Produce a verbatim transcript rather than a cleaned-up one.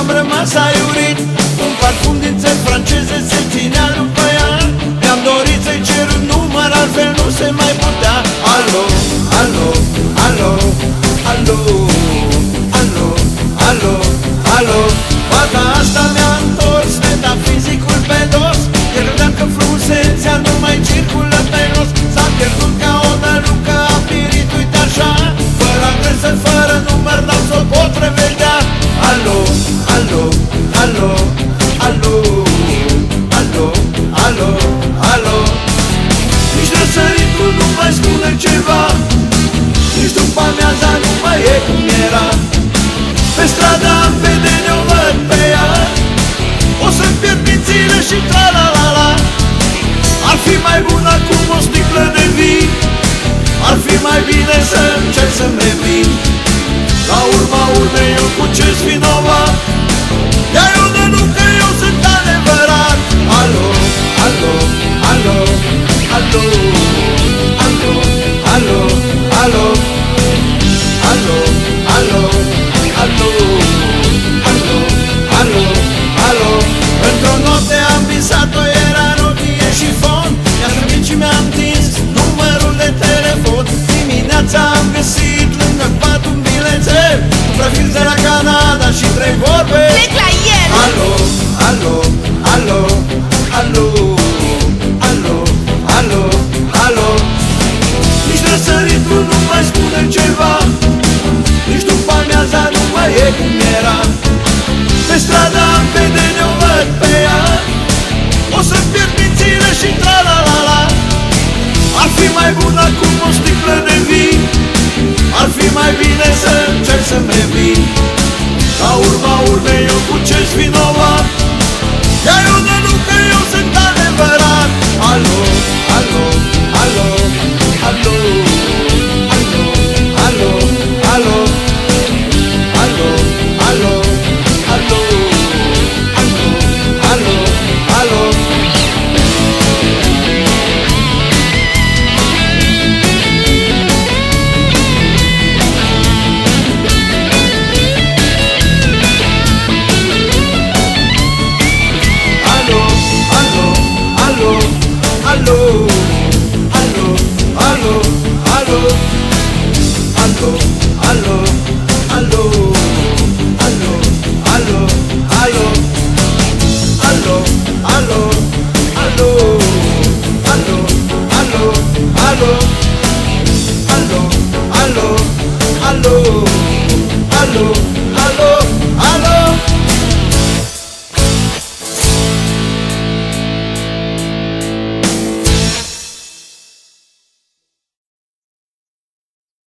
rămas aiurit. Un parfum din țări franceze se ținea după ea. Mi-am dorit să-i cer un număr, altfel nu se mai putea. Alo, alo, alo, alo, alo, alo, alo. Fata asta mi-a întors metafizicul pe dos. Eu credeam că frumusețea nu mai circulă pe nos. S-a pierdut ca o nălucă, a pirit, uite așa. Fără adresă, fără număr, n-am să o pot revedea. Alo, alo, alo, alo, alo, alo, alo. Nici răsăritul nu mai spune ceva, nici după amiaza nu mai e cum era. Pe strada în vedere o văd pe ea, o să-mi pierd mințile și tra-la-la-la. Ar fi mai bun acum o sticlă de vin, ar fi mai bine să încerc să-mi revin. La urma urmei eu cu ce-s vinovat, ea eu de nu că eu sunt adevărat. Alo, alo, alo, alo, alo, alo, alo, alo, alo, alo, alo, alo, alo. Într-o noapte am visat-o, era rochie și fond. Mi-a trebuit și mi-a întins numărul de telefon. Dimineața am găsit lângă pat un bilețel cu profil de la Canada și trei vorbe. Plec la el! Alo, alo, alo, alo, alo, alo, alo. Nici răsăritul nu mai spune ceva, nici după amiaza nu mai e cum era. Pe strada în vedere o văd pe ea, o să-mi pierd mințile și tra-la-la-la. Ar fi mai bun acum o sticlă de vin, ar fi mai bine să încerc să-mi revin. La urma urmei eu cu ce-s vinovat, ea eu de nu că eu sunt adevărat. Alo, alo, alo, alo, alo, alo, alo, alo, alo, alo, alo, alo, alo. Alo, alo, alo, alo, alo, alo, alo, alo, alo, alo, alo, alo, alo, alo, alo, alo, alo, alo, alo.